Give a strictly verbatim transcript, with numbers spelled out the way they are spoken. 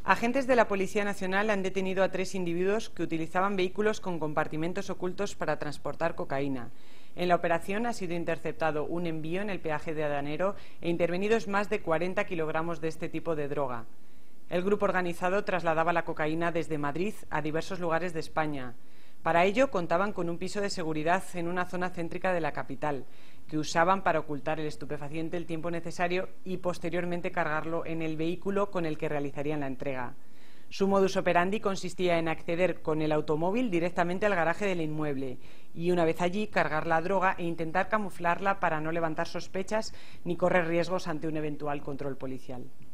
Agentes de la Policía Nacional han detenido a tres individuos que utilizaban vehículos con compartimentos ocultos para transportar cocaína. En la operación ha sido interceptado un envío en el peaje de Adanero e intervenidos más de cuarenta kilogramos de este tipo de droga. El grupo organizado trasladaba la cocaína desde Madrid a diversos lugares de España. Para ello contaban con un piso de seguridad en una zona céntrica de la capital, que usaban para ocultar el estupefaciente el tiempo necesario y posteriormente cargarlo en el vehículo con el que realizarían la entrega. Su modus operandi consistía en acceder con el automóvil directamente al garaje del inmueble y, una vez allí, cargar la droga e intentar camuflarla para no levantar sospechas ni correr riesgos ante un eventual control policial.